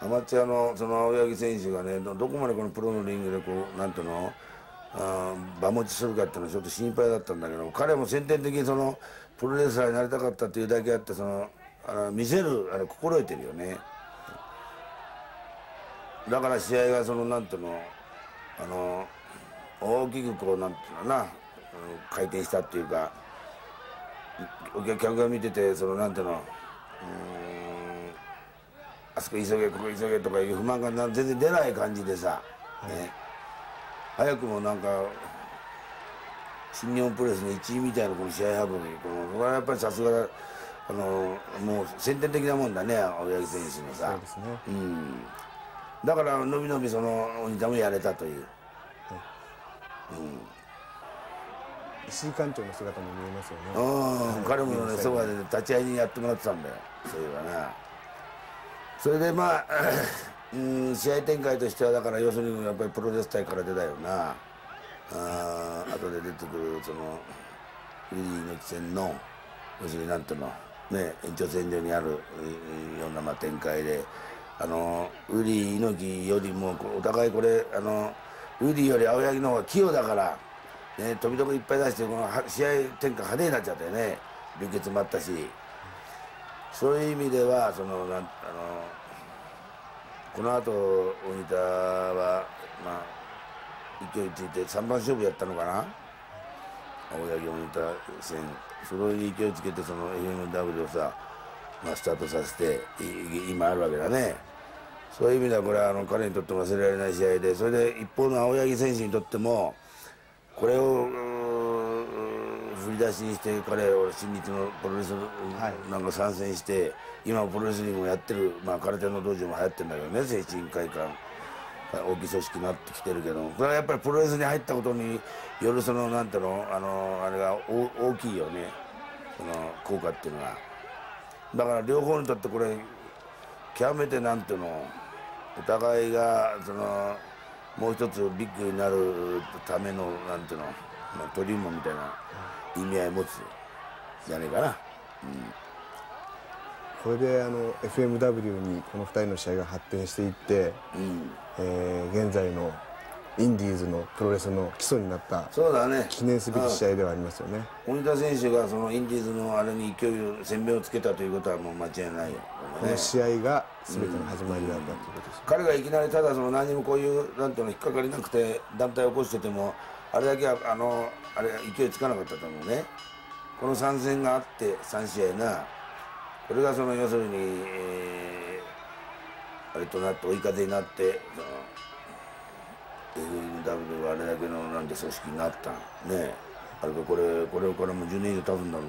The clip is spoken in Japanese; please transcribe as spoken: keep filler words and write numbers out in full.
アマチュアのその青柳選手がね、どどこまでこのプロのリングでこうなんていうのあ場持ちするかっていうのはちょっと心配だったんだけど、彼も先天的にそのプロレスラーになりたかったっていうだけあって、そのあの見せるあの心得てるよね。だから試合がそのなんていうのあの大きくこうなんていうのかな回転したっていうか、お客が見ててそのなんていうのうーんあそこ急げここ急げとかいう不満が全然出ない感じでさ、はい、ね、早くもなんか新日本プロレスの一位みたいなこの試合運び、このこれはやっぱりさすがあのもう先天的なもんだね、青柳選手のさ。そうですね、うん、だからのびのびそのお兄ちゃんもやれたという、はい、うん、 石井館長の姿も見えますよね。 うん、彼もねそばで立ち会いにやってもらってたんだよ、そういえばな。それでまあ、うん、試合展開としてはだから要するにやっぱりプロレス界から出たよな、あ後で出てくるそのウィリーの戦の要するになんていうのね、延長線上にあるようなまあ展開で、あのウリー猪木よりもお互いこれあのウリーより青柳の方が器用だから、ね、飛び飛びいっぱい出してこの試合展開派手になっちゃったよね。流血もあったし、そういう意味ではそのなんあのこの後鬼田はまあ勢いついてさんばん勝負やったのかな、青柳鬼田戦。それに勢いつけてその エフエムダブリュー をさ、まあ、スタートさせて今あるわけだね。そういう意味ではこれはあの彼にとっても忘れられない試合で、それで一方の青柳選手にとってもこれを振り出しにして彼は新日のプロレスなんか参戦して、はい、今プロレスリングもやってる、まあ、空手の道場も流行ってるんだけどね、精神会館大きい組織になってきてるけど、これはやっぱりプロレスに入ったことによるそのなんていうのあのあれが大きいよね、その効果っていうのは。だから両方にとってこれ極めてなんていうのお互いがそのもう一つビッグになるためのなんていうの、まあ、トリウムみたいな意味合いを持つじゃねえかな。うん、 これであの エフエムダブリュー にこのふたりの試合が発展していって、うん、えー、現在のインディーズのプロレスの基礎になった記念すべき試合ではありますよね。 鬼田選手がそのインディーズのあれに勢いを鮮明をつけたということはもう間違いないよ、ね、 この試合が全ての始まりだったということです、ね、 彼がいきなりただその何もこういうなんていうの引っかかりなくて団体を起こしててもあれだけはあのあれ勢いつかなかったと思うね。この参戦があってさん試合な、これがその要するに、えー、あれとなって追い風になってその エフエムダブリュー があれだけのなんて組織になったね。あれかこれこれからもうじゅうねん以上経つんだろう。